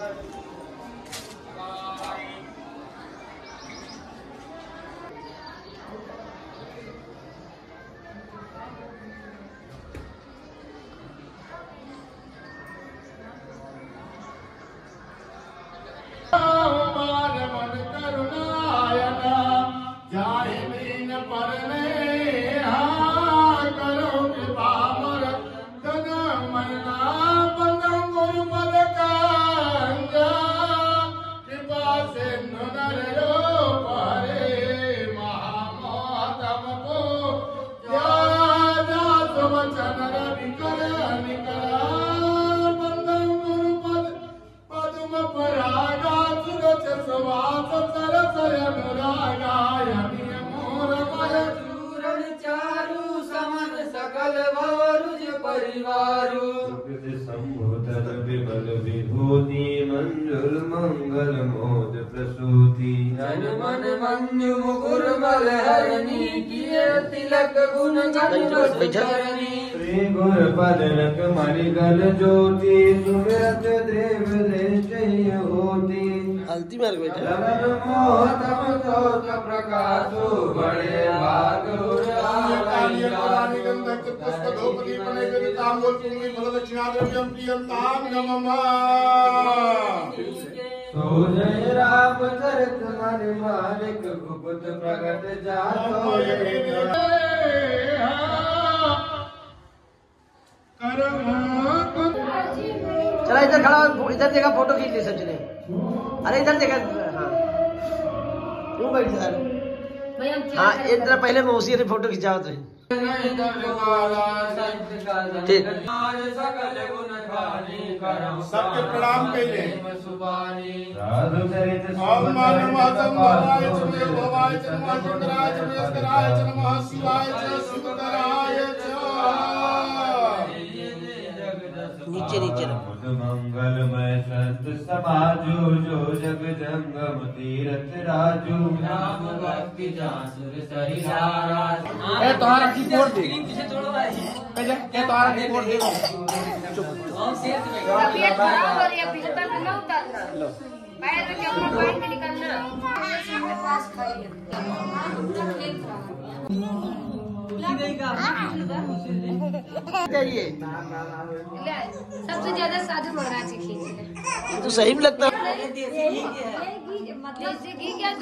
विभूति मंजुल मंगल मोद प्रसूति जन मन मंजु मुकुर मल हरणी किए तिलक गुण गणनी श्री गुर पदनक मणिगल ज्योति सुमिरत देव दृष्टि होती हल्दी मार बेटा लगन मोहतम सोत प्रकाशो बड़े भाग जय राम चरित मन मालिक गुप्त प्रगट जातो चला इधर खड़ा, इधर देखा फोटो खींच ले सचिन। अरे इधर देखा, हाँ क्यों बैठ सर? हाँ इधर पहले मौसी ने फोटो खिंचाओ तो ठीक। सबके प्रणाम पहले। नीचे नीचे मंगलमय संत समाजो जो जग जंगम तीरथ राजू नाम भक्ति जासुर सहिसारा ए तुम्हारा कीबोर्ड दे पहले ए तुम्हारा कीबोर्ड दे ये खराब हो रही है, बिस्तर पे ना उतारना, बाहर के कैमरा बाहर में निकालना, मेरे पास खड़ी चाहिए। सबसे ज्यादा साधु महाराज की खींच तो सही में लगता है। देसी घी क्या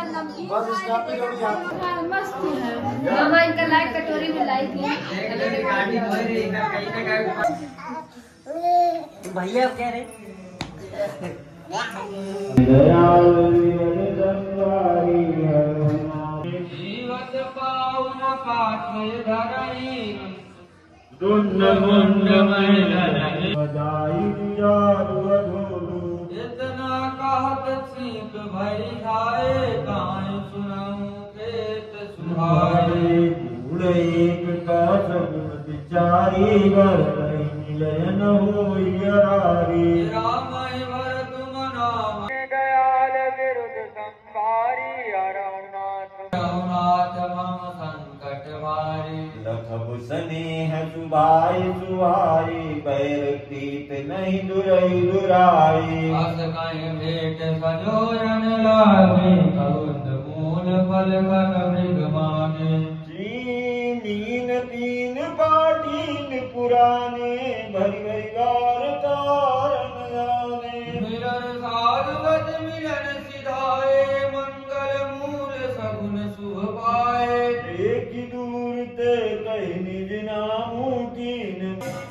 मस्त है। मामा इनका लाइव कटोरी में लाई थी। भैया कह रहे जीवत पावन पाथे धरई दुंड मुंड इतना कहत छीक भई खाए काई सुनऊ केत सुहाए बूढ़ एक का सगुन विचारी घर मिलन होई राम भरत मनाम दयाल विरुद्ध संभारी रघुनाथ मम संकट वारी लखब स्नेह सुभाई सुहाई बैर प्रीत नहीं दुरई दुराई अस कहीं भेंट सजोरन लागे कउंद मूल फल कन मृग मागे नीन तीन पाटीन पुराने भरी भरी गार तारन जाने मिलन साधुवत मिलन सिधाए मंगल मूल सगुन सुह पाए एक दूर ते कहीं निज नामू कीन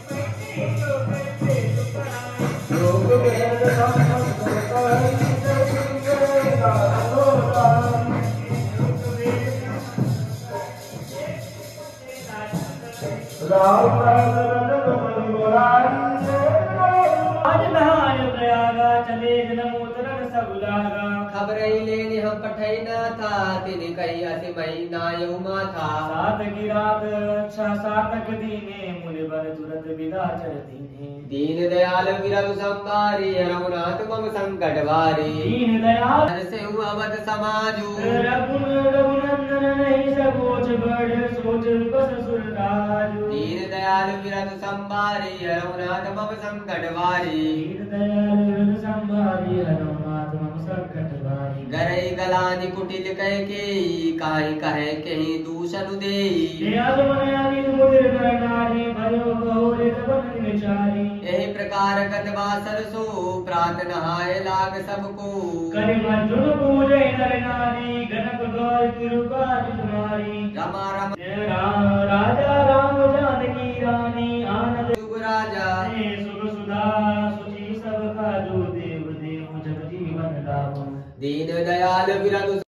लोक भेद चले नमोतरन सब लागा खबर लेने हम पठई न था तेने कही अति महीना यौमा था सात की रात अच्छा सातक दीने मुनि बर तुरंत विदा चर दीने दीन दयाल विरल संभारी रघुनाथ मम संकट वारी दीन दयाल से हुआ अवध समाजू रघुनंदन नहीं सबोच बड़ सोच बस सुरराजू दीन दयाल विरल संभारी रघुनाथ मम संकट वारी दीन दयाल विरल संभारी संकट भारी। गरई गलानी कुटिल कह के काहि कहे कहीं दूषण दे। ये आजमन आदि मुदिर नर नारी भयो गौरे तबन विचारी। यही प्रकार कतवा सरसो प्रात नहाय लाग सबको। करि मंजुन पूजे नर नारी गणक गौर तिरुकाज तुम्हारी। रमा रम राजा राम जानकी रानी आनंद युग राजा। सुख सुधा सुचि सब काजू देव देव जग जीवन लाभ। दीन दयाल विरद